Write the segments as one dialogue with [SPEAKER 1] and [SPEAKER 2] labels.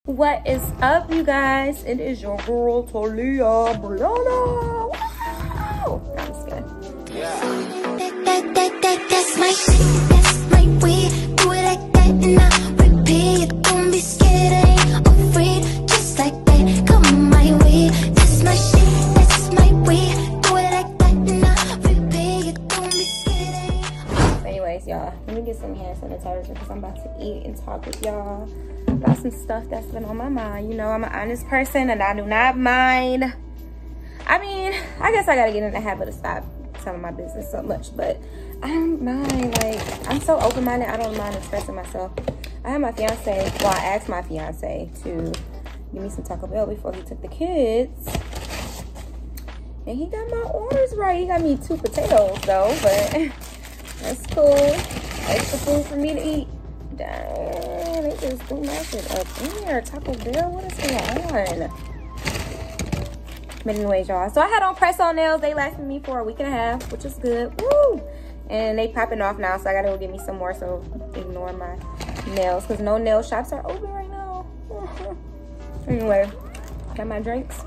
[SPEAKER 1] What is up, you guys? It is your girl Talia. Wow. I'm just kidding.
[SPEAKER 2] Yeah. That's my shit, that's my way. Do it like that and I repeat. Don't be scared, I ain't afraid. Just like that, come my way. That's my shit, that's my way. Do it like that and I repeat. Don't be scared.
[SPEAKER 1] Anyways, y'all, let me get some hand sanitizer because I'm about to eat and talk with y'all about some stuff that's been on my mind. You know, I'm an honest person and I do not mind. I mean, I guess I gotta get in the habit of stop telling my business so much, but I don't mind. Like, I'm so open-minded, I don't mind expressing myself. I had my fiance, well, I asked my fiance to give me some Taco Bell before he took the kids, and he got my orders right. He got me 2 potatoes though, but that's cool. Extra food for me to eat. Dang, they just threw my shit up in here. Taco Bell, what is going on? But anyways, y'all, so I had on press-on nails. They lasted me for a week and a half, which is good. Woo! And they popping off now, so I gotta go get me some more. So ignore my nails, because no nail shops are open right now. Anyway, got my drinks.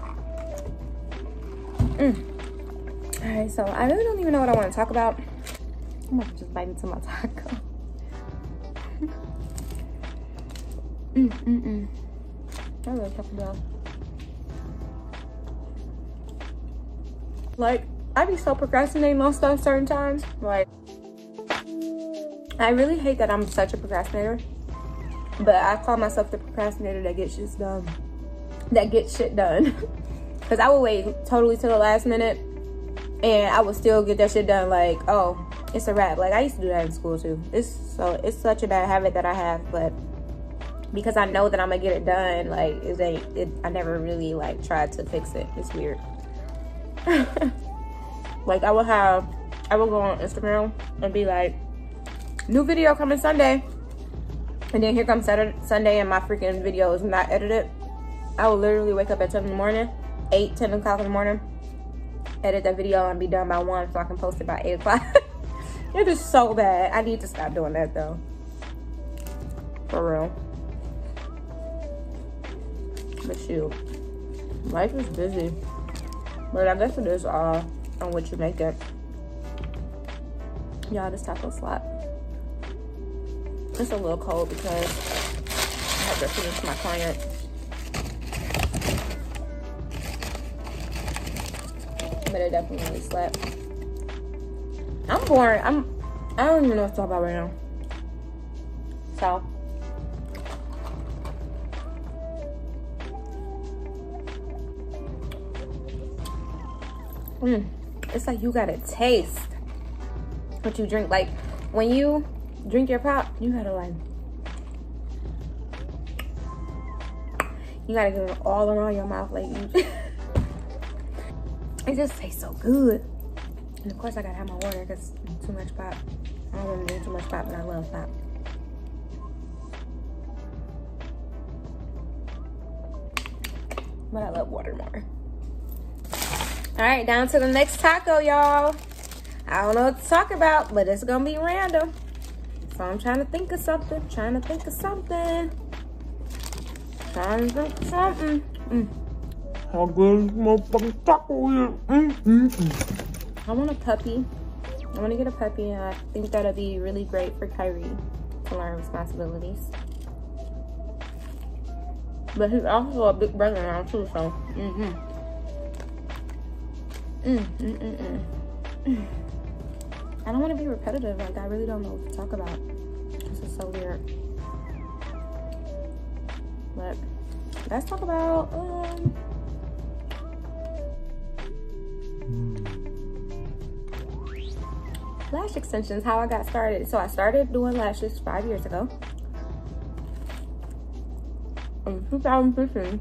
[SPEAKER 1] All right, so I really don't even know what I want to talk about. I'm gonna just bite into my taco. I love Taco Bell. Like, I be so procrastinating on stuff certain times. Like, I really hate that I'm such a procrastinator, but I call myself the procrastinator that gets shit done. That gets shit done. Because I would wait totally till the last minute, and I would still get that shit done. Like, oh, it's a wrap. Like, I used to do that in school too. It's such a bad habit that I have, but because I know that I'm gonna get it done, like, I never really like tried to fix it. It's weird. Like, I would go on Instagram and be like, new video coming Sunday, and then here comes Sunday and my freaking video is not edited. I will literally wake up at 10 in the morning, 10 o'clock in the morning, edit that video and be done by 1 so I can post it by 8 o'clock. It is so bad. I need to stop doing that though, for real. But shoot, life is busy. But I guess it is all on what you make it. Y'all, this taco slap. It's a little cold because I have to finish my client. But it definitely slapped. I'm bored. I don't even know what to talk about right now. So. It's like you gotta taste what you drink. Like, when you drink your pop, you gotta like, you gotta get it all around your mouth. Like, it just tastes so good. And of course I gotta have my water because too much pop. I don't want to drink too much pop, but I love pop. But I love water more. All right, down to the next taco, y'all. I don't know what to talk about, but it's gonna be random. So I'm trying to think of something. I
[SPEAKER 3] How good is motherfucking taco is?
[SPEAKER 1] I want a puppy. I want to get a puppy, and I think that'll be really great for Kyrie to learn responsibilities. But he's also a big brother now too, so I don't want to be repetitive. Like, I really don't know what to talk about. This is so weird. But let's talk about lash extensions, how I got started. So I started doing lashes 5 years ago. In 2015.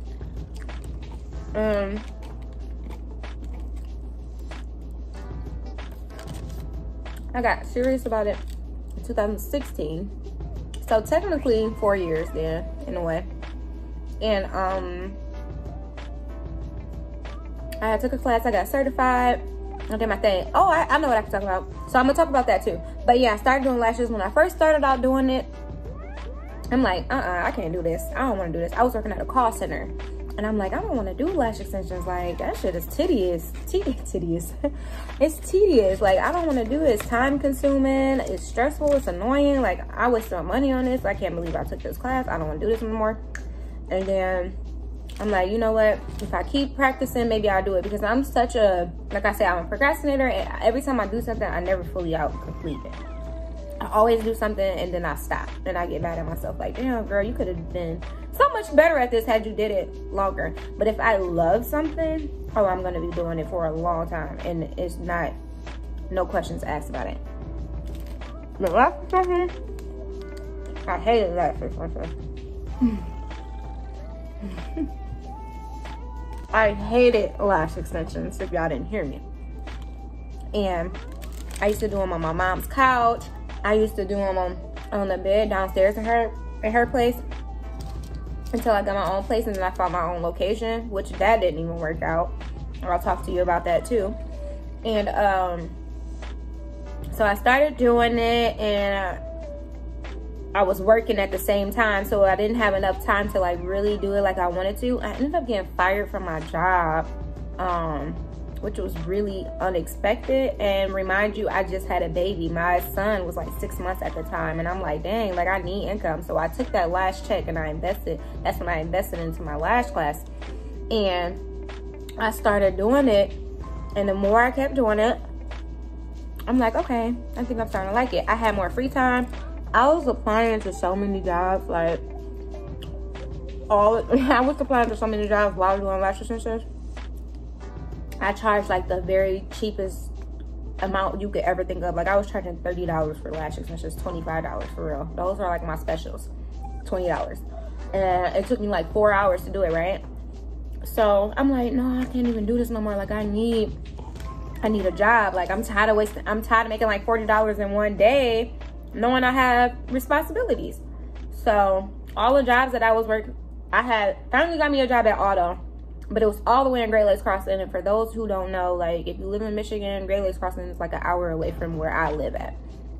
[SPEAKER 1] I got serious about it in 2016. So technically 4 years then, in a way. And I took a class, I got certified, I did my thing. Oh, I know what I can talk about. So I'm gonna talk about that too. But yeah, I started doing lashes when I first started out doing it. I'm like, I can't do this. I don't want to do this. I was working at a call center. And I'm like, I don't want to do lash extensions. Like, that shit is tedious. Tedious. It's tedious. Like, I don't want to do it. It's time consuming. It's stressful. It's annoying. Like, I wasted my money on this. I can't believe I took this class. I don't want to do this anymore. And then I'm like, you know what? If I keep practicing, maybe I'll do it. Because I'm such a, like I said, I'm a procrastinator. And every time I do something, I never fully complete it. I always do something and then I stop. And I get mad at myself. Like, damn, girl, you could have been so much better at this had you did it longer. But if I love something, oh, I'm going to be doing it for a long time. And it's not, no questions asked about it. The last extension, I hated lash extensions. I hated lash extensions, if y'all didn't hear me. And I used to do them on my mom's couch. I used to do them on the bed downstairs in her place until I got my own place, and then I found my own location, which that didn't even work out. I'll talk to you about that too. And so I started doing it, and I was working at the same time, so I didn't have enough time to like really do it like I wanted to. I ended up getting fired from my job, which was really unexpected. And remind you, I just had a baby. My son was like 6 months at the time, and I'm like, dang, like I need income. So I took that last check and I invested. That's when I invested into my lash class, and I started doing it. And the more I kept doing it, I'm like, okay, I think I'm starting to like it. I had more free time. I was applying to so many jobs, like I was applying to so many jobs while doing lash extensions. I charged like the very cheapest amount you could ever think of. Like, I was charging $30 for lash extensions, $25 for real. Those are like my specials, $20. And it took me like 4 hours to do it, right? So I'm like, no, I can't even do this no more. Like, I need a job. Like, I'm tired of making like $40 in one day, knowing I have responsibilities. So all the jobs that I was working, I had finally got me a job at Auto. But it was all the way in Great Lakes Crossing. And for those who don't know, like, if you live in Michigan, Great Lakes Crossing is like an hour away from where I live at.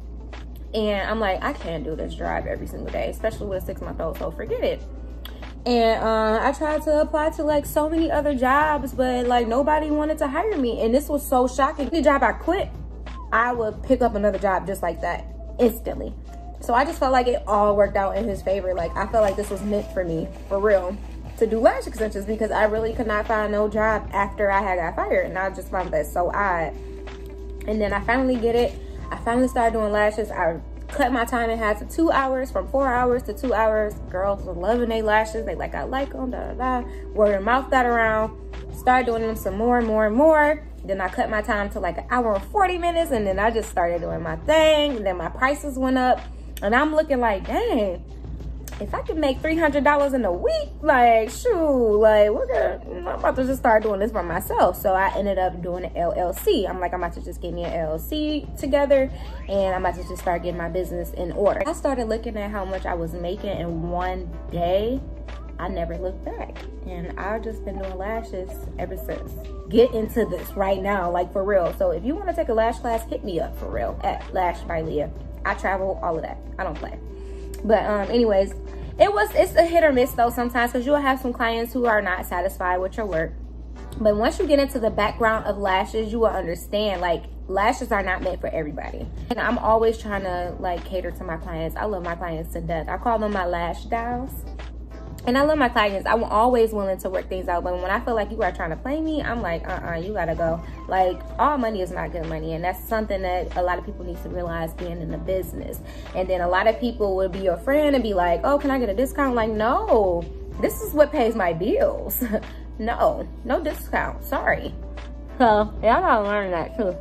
[SPEAKER 1] And I'm like, I can't do this drive every single day, especially with a 6-month-old, so forget it. And I tried to apply to like so many other jobs, but like nobody wanted to hire me. And this was so shocking. The job I quit, I would pick up another job just like that instantly. So I just felt like it all worked out in his favor. Like, I felt like this was meant for me, for real, to do lash extensions, because I really could not find no job after I had got fired. And I just found that so odd. And then I finally get it. I finally started doing lashes. I cut my time in half to 2 hours, from 4 hours to 2 hours. Girls were loving their lashes. They like, I like them, da da da. Word of mouth got around. Started doing them some more and more and more. Then I cut my time to like 1 hour and 40 minutes. And then I just started doing my thing. And then my prices went up. And I'm looking like, dang, if I could make $300 in a week, like, shoot, like, I'm about to just start doing this for myself. So I ended up doing an LLC. I'm like, I'm about to just get me an LLC together, and I'm about to just start getting my business in order. I started looking at how much I was making in one day. I never looked back, and I've just been doing lashes ever since. Get into this right now, like, for real. So if you want to take a lash class, hit me up, for real, at Lash by Leah. I travel, all of that. I don't play. But anyways, it's a hit or miss though sometimes, because you'll have some clients who are not satisfied with your work. But once you get into the background of lashes, you will understand, like, lashes are not meant for everybody. And I'm always trying to like cater to my clients. I love my clients to death. I call them my lash dolls. And I love my clients. I'm always willing to work things out. But when I feel like you are trying to play me, I'm like, you gotta go. Like, all money is not good money. And that's something that a lot of people need to realize being in the business. And then a lot of people will be your friend and be like, oh, can I get a discount? Like, no, this is what pays my bills. No discount, sorry. So, yeah, I gotta learn that too.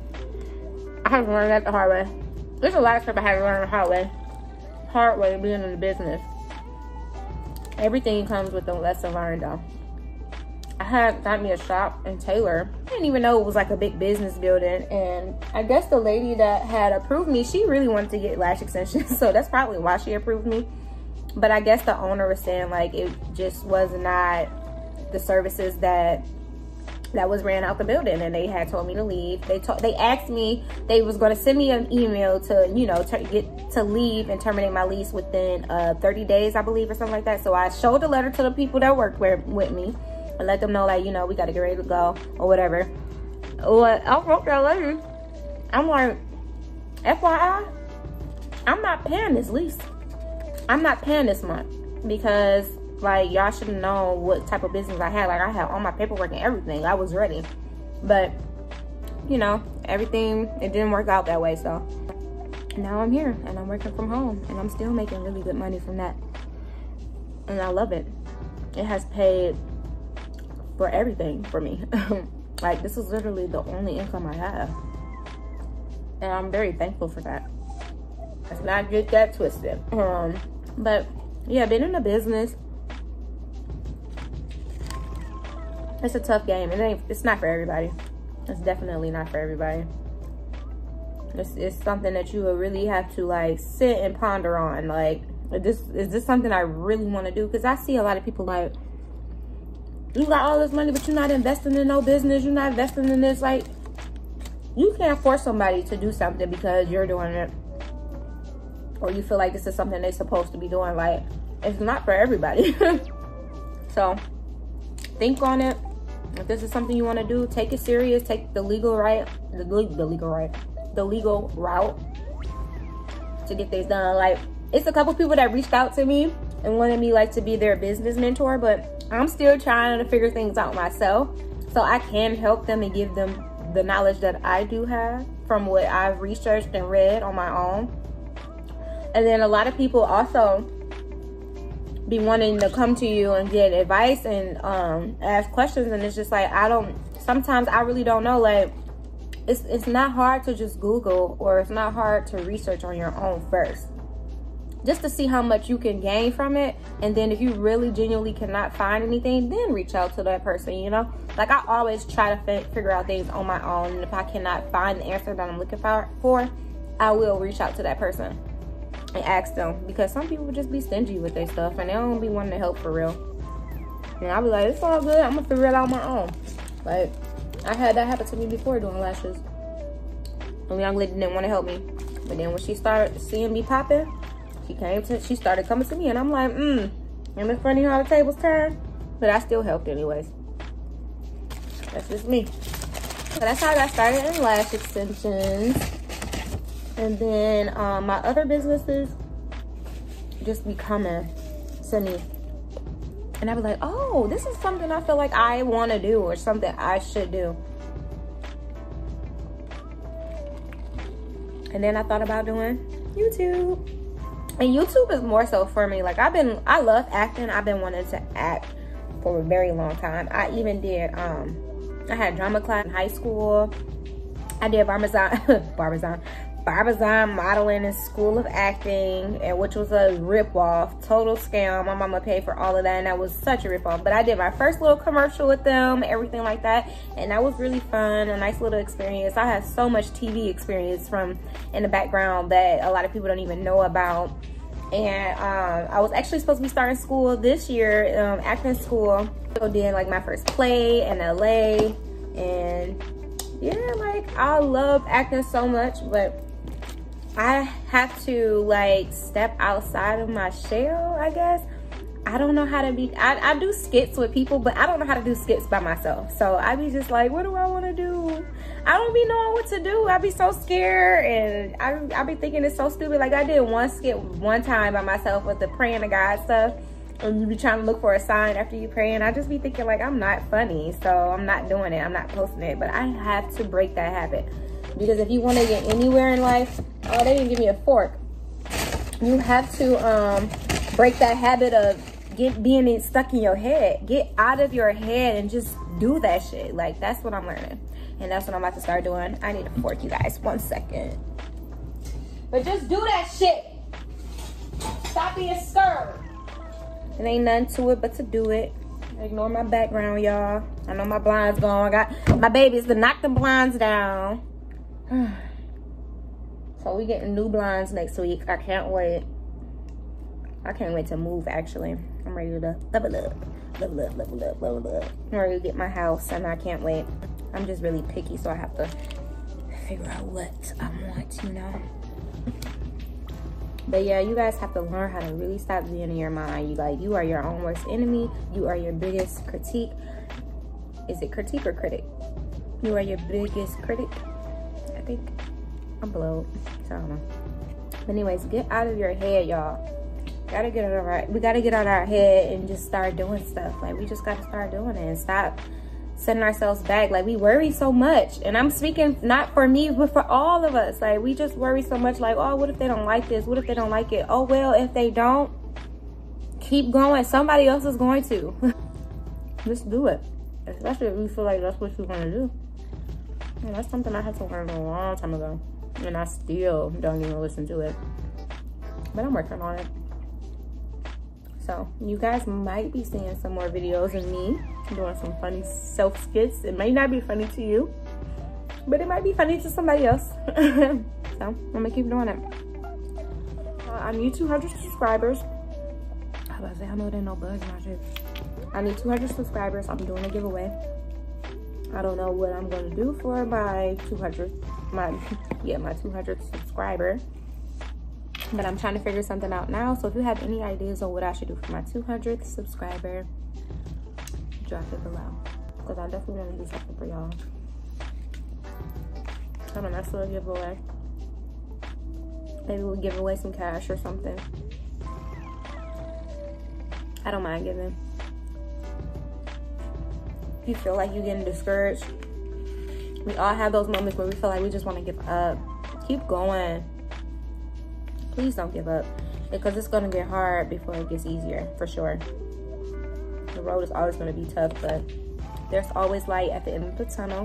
[SPEAKER 1] I have to learn that the hard way. There's a lot of stuff I had to learn the hard way being in the business. Everything comes with a lesson learned though. I had got me a shop in Taylor. I didn't even know it was like a big business building. And I guess the lady that had approved me, she really wanted to get lash extensions. So that's probably why she approved me. But I guess the owner was saying like it just was not the services that that was ran out the building, and they had told me to leave. They asked me, they was going to send me an email to, you know, get to leave and terminate my lease within 30 days, I believe, or something like that. So I showed the letter to the people that worked with me and let them know, like, you know, we got to get ready to go or whatever. Well, I wrote that letter. I'm like, FYI, I'm not paying this lease. I'm not paying this month because, like, y'all should know what type of business I had. Like, I had all my paperwork and everything. I was ready. But, you know, everything, it didn't work out that way. So now I'm here and I'm working from home and I'm still making really good money from that. And I love it. It has paid for everything for me. Like, this is literally the only income I have. And I'm very thankful for that. Let's not get that twisted. But yeah, being in a business, it's a tough game. It's not for everybody. It's definitely not for everybody. It's something that you will really have to, like, sit and ponder on. Like, is this something I really want to do? Because I see a lot of people like, you got all this money, but you're not investing in no business. You're not investing in this. Like, you can't force somebody to do something because you're doing it, or you feel like this is something they're supposed to be doing. Like, it's not for everybody. So think on it. If this is something you want to do, take it serious. Take the legal route to get things done. Like, it's a couple people that reached out to me and wanted me, like, to be their business mentor, but I'm still trying to figure things out myself so I can help them and give them the knowledge that I do have from what I've researched and read on my own. And then a lot of people also be wanting to come to you and get advice and ask questions, and it's just like, sometimes I really don't know. Like, it's not hard to just Google, or it's not hard to research on your own first, just to see how much you can gain from it. And then if you really genuinely cannot find anything, then reach out to that person, you know? Like, I always try to figure out things on my own, and if I cannot find the answer that I'm looking for, I will reach out to that person and ask them, because some people just be stingy with their stuff and they don't be wanting to help for real. And I'll be like, it's all good, I'm gonna figure it out on my own. Like, I had that happen to me before doing lashes. A young lady didn't want to help me, but then when she started seeing me popping, she started coming to me, and I'm like, and it's funny how the tables turn, but I still helped anyways. That's just me. So that's how I got started in lash extensions. And then my other businesses just be coming to me, and I was like, oh, this is something I feel like I want to do, or something I should do. And then I thought about doing YouTube. And YouTube is more so for me. Like, I love acting. I've been wanting to act for a very long time. I even did, I had drama class in high school. I did Barbizon modeling in School of Acting, and which was a rip-off, total scam. My mama paid for all of that, and that was such a rip-off. But I did my first little commercial with them, everything like that, and that was really fun, a nice little experience. I had so much TV experience in the background that a lot of people don't even know about. And I was actually supposed to be starting school this year, acting school. So did, like, my first play in LA, and yeah, like, I love acting so much, but I have to, like, step outside of my shell, I guess. I don't know how to be, I do skits with people, but I don't know how to do skits by myself. So I be just like, what do I want to do? I don't be knowing what to do. I be so scared, and I be thinking it's so stupid. Like, I did one skit one time by myself with the praying to God stuff, and you be trying to look for a sign after you pray, and I just be thinking, like, I'm not funny, so I'm not doing it. I'm not posting it. But I have to break that habit, because if you want to get anywhere in life, oh, they didn't give me a fork. You have to break that habit of being stuck in your head. Get out of your head and just do that shit. Like, that's what I'm learning, and that's what I'm about to start doing. I need a fork, you guys. 1 second. But just do that shit. Stop being scared. It ain't nothing to it but to do it. Ignore my background, y'all. I know my blinds gone. I got my babies to knock the blinds down. So we getting new blinds next week. I can't wait. I can't wait to move, actually. I'm ready to level up. I'm ready to get my house, and I can't wait. I'm just really picky, so I have to figure out what I want, you know. But yeah, you guys have to learn how to really stop being in your mind. You are your own worst enemy. You are your biggest critique. Is it critique or critic? You are your biggest critic, I think. I'm blowed, so I don't know. But anyways, get out of your head, y'all. We gotta get out of our head and just start doing stuff. Like, we just gotta start doing it and stop setting ourselves back. Like, we worry so much, and I'm speaking not for me but for all of us. Like, we just worry so much, like, oh, what if they don't like this? What if they don't like it? Oh well, if they don't, keep going. Somebody else is going to. Just do it, especially if you feel like that's what you want to do. And that's something I had to learn a long time ago, and I still don't even listen to it, but I'm working on it. So you guys might be seeing some more videos of me doing some funny self skits. It may not be funny to you, but it might be funny to somebody else. So I'm gonna keep doing it. I need 200 subscribers. I was about to say, I know there ain't no bugs in my shit. I need 200 subscribers. I'm doing a giveaway. I don't know what I'm gonna do for my 200 subscriber, but I'm trying to figure something out now. So if you have any ideas on what I should do for my 200th subscriber, drop it below, because I definitely want to do something for y'all. I don't know, that's a giveaway. Maybe we'll give away some cash or something. I don't mind giving. If you feel like you're getting discouraged, we all have those moments where we feel like we just want to give up. Keep going. Please don't give up, because it's going to get hard before it gets easier, for sure. The road is always going to be tough, but there's always light at the end of the tunnel.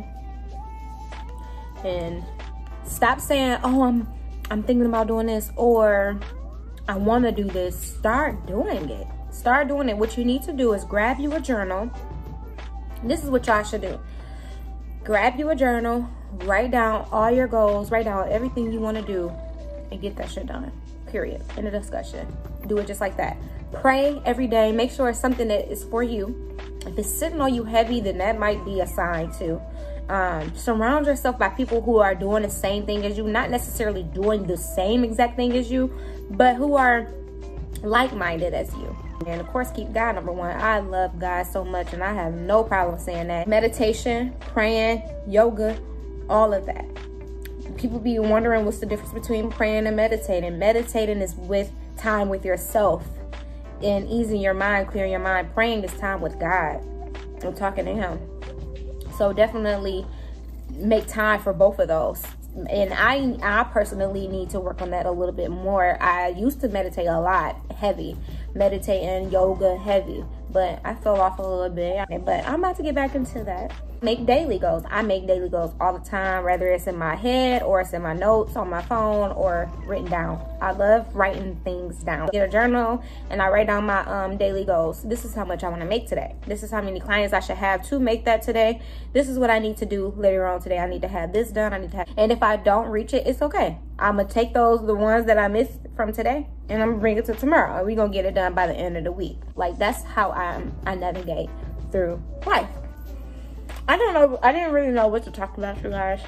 [SPEAKER 1] And stop saying, oh, I'm thinking about doing this, or I want to do this. Start doing it. Start doing it. What you need to do is grab you a journal. This is what y'all should do. Grab you a journal, write down all your goals, write down everything you want to do, and get that shit done. Period. End of discussion. Do it just like that. Pray every day. Make sure it's something that is for you. If it's sitting on you heavy, then that might be a sign too. Surround yourself by people who are doing the same thing as you, not necessarily doing the same exact thing as you, but who are like-minded as you. And of course, keep God number one. I love God so much, and I have no problem saying that. Meditation, praying, yoga, all of that. People be wondering what's the difference between praying and meditating. Meditating is with time with yourself and easing your mind, clearing your mind. Praying is time with God and talking to him. So definitely make time for both of those. And I personally need to work on that a little bit more. I used to meditate a lot, heavy. Meditating, yoga, heavy. But I fell off a little bit. But I'm about to get back into that. Make daily goals. I make daily goals all the time, whether it's in my head or it's in my notes on my phone or written down. I love writing things down. Get a journal and I write down my daily goals. This is how much I want to make today. This is how many clients I should have to make that today. This is what I need to do later on today. I need to have this done. And if I don't reach it, it's okay. I'm gonna take the ones that I missed from today, and I'm gonna bring it to tomorrow. We're gonna get it done by the end of the week. Like, that's how I navigate through life. I don't know. I didn't really know what to talk about, you guys.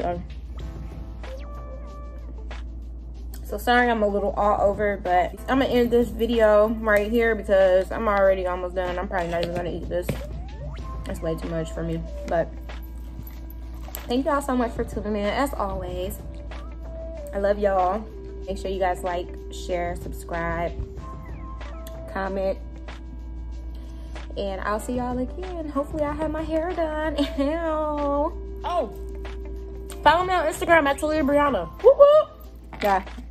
[SPEAKER 1] So sorry, I'm a little all over, but I'm gonna end this video right here because I'm already almost done. I'm probably not even gonna eat this. It's way too much for me. But thank y'all so much for tuning in. As always, I love y'all. Make sure you guys like, share, subscribe, comment. And I'll see y'all again. Hopefully I have my hair done. Oh, follow me on Instagram at Talia Brianna. Whoop whoop. Yeah.